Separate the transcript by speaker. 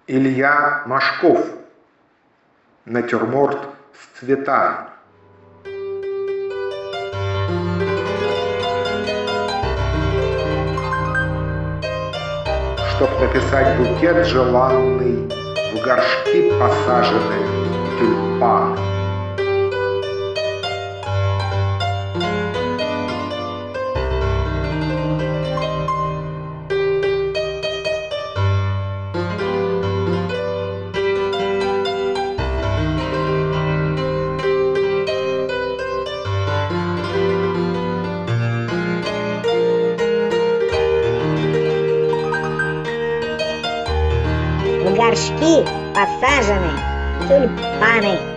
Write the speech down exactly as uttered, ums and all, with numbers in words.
Speaker 1: Илья Машков. Натюрморт с цветами. Чтоб написать букет желанный, в горшки посажены тюльпаны.
Speaker 2: В горшки посажены тюльпаны.